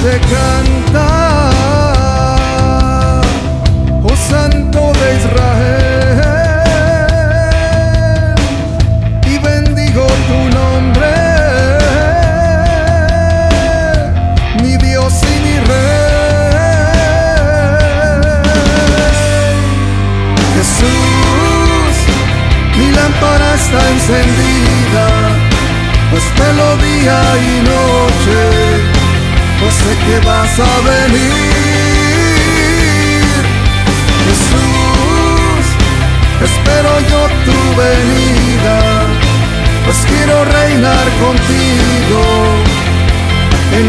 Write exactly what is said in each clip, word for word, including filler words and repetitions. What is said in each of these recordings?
te canta, oh Santo de Israel, y bendigo tu nombre, mi Dios y mi Rey. Jesús, mi lámpara está encendida, pues velo día y noche, pues sé que vas a venir. Jesús, espero yo tu venida, pues quiero reinar contigo en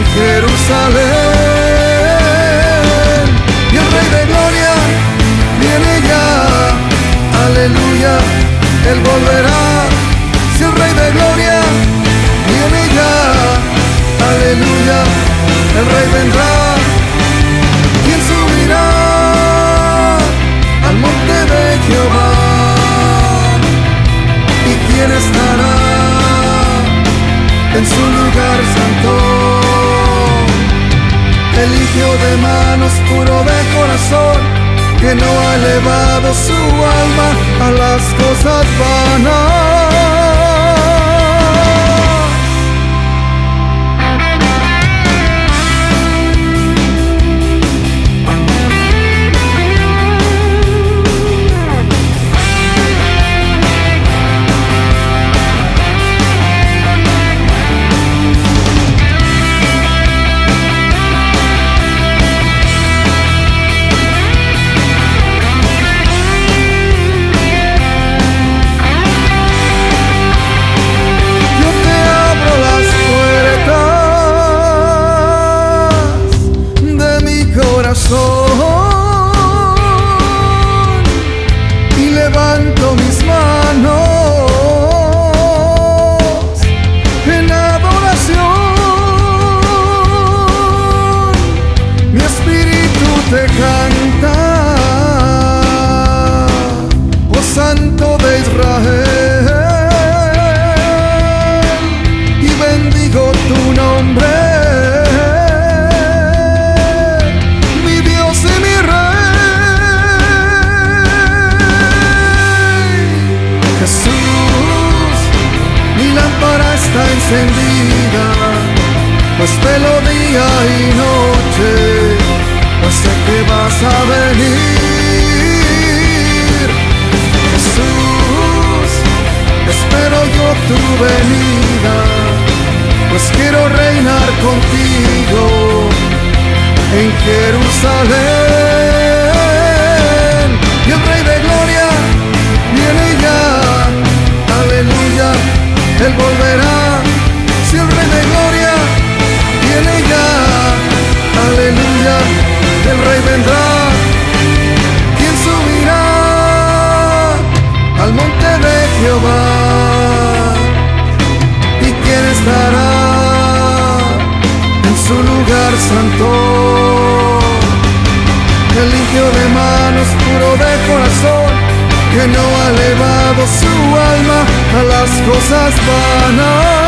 Jerusalén. Y el Rey de Gloria viene ya, aleluya, Él volverá. Si el Rey de Gloria viene ya, aleluya, el Rey vendrá. ¿Quién subirá al monte de Jehová? ¿Y quién estará en su lugar santo? El limpio de manos, puro de corazón, que no ha elevado su alma a las cosas vanas. Y levanto mis manos en adoración. Mi espíritu te canta, oh Santo de Israel, y bendigo tu nombre, encendida, pues velo día y noche, pues sé que vas a venir. Jesús, espero yo tu venida, pues quiero reinar contigo en Jerusalén. Y el Rey de Gloria viene ya, aleluya, Él volverá. Si el Rey de Gloria viene ya, aleluya, el Rey vendrá. ¿Quién subirá al monte de Jehová? ¿Y quién estará en su lugar santo? El limpio de manos, puro de corazón, que no ha elevado su alma a las cosas vanas.